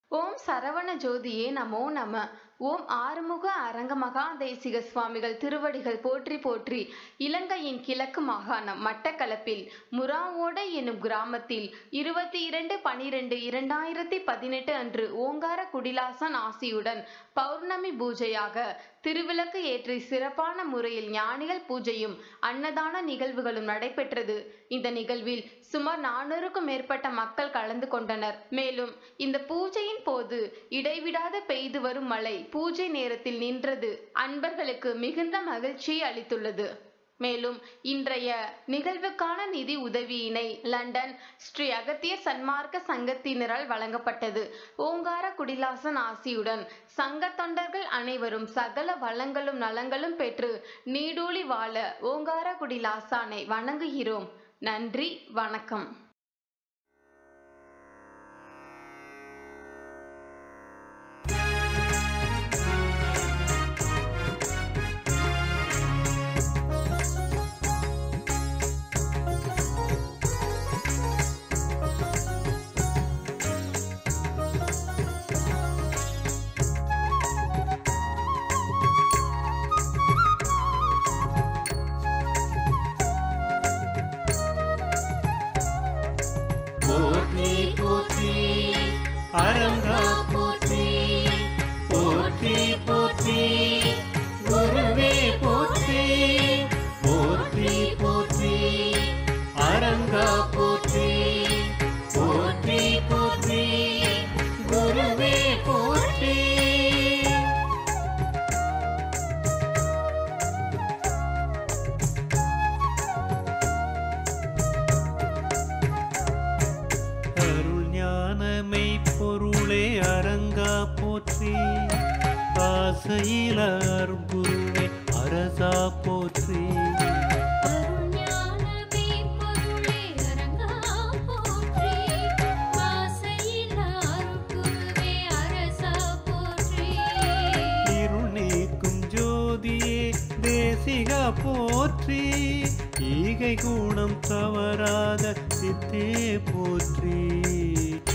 ஓம் சரவண ஜோதியே நமோ நம. ஓம் ஆறுமுக அரங்க மகாதேசிக சுவாமிகள் திருவடிகள் போற்றி போற்றி. இலங்கையின் கிழக்கு மாகாணம் மட்டக்களப்பில் முராவோடை எனும் கிராமத்தில் 22/12/2018 அன்று ஓங்கார குடிலாசன் ஆசியுடன் பௌர்ணமி பூஜையாக திருவிளக்கு ஏற்றி சிறப்பான முறையில் ஞானிகள் பூஜையும் அன்னதான நிகழ்வுகளும் நடைபெற்றது. இந்த நிகழ்வில் சுமார் 400க்கும் மேற்பட்ட மக்கள் கலந்து கொண்டனர். மேலும் இந்த பூஜையின் போது இடைவிடாத பெய்து வரும் மழை பூஜை நேரத்தில் நின்றது அன்பர்களுக்கு மிகுந்த மகிழ்ச்சியை அளித்துள்ளது. மேலும் இன்றைய நிகழ்வுக்கான நிதி உதவியினை லண்டன் ஸ்ரீ அகத்தியர் சன்மார்க்க சங்கத்தினரால் வழங்கப்பட்டது. ஓங்கார குடிலாசன் ஆசியுடன் சங்க தொண்டர்கள் அனைவரும் சகல வளங்களும் நலங்களும் பெற்று நீடூழி வாழ ஓங்கார குடிலாசானை வணங்குகிறோம். நன்றி, வணக்கம். அரங்கா போற்றி போற்றி போற்றி, குருவே போற்றி போற்றி போற்றி, அரங்கா போற்றி போற்றி போற்றி, குருவே போற்றி. பொருளே அரங்கா போற்றி, ஆசையில அருள்குருவே அரசா போற்றி. இருள் நீக்கும் ஜோதியே தேசிகா போற்றி, ஈகை குணம் தவறாத சித்தே போற்றி.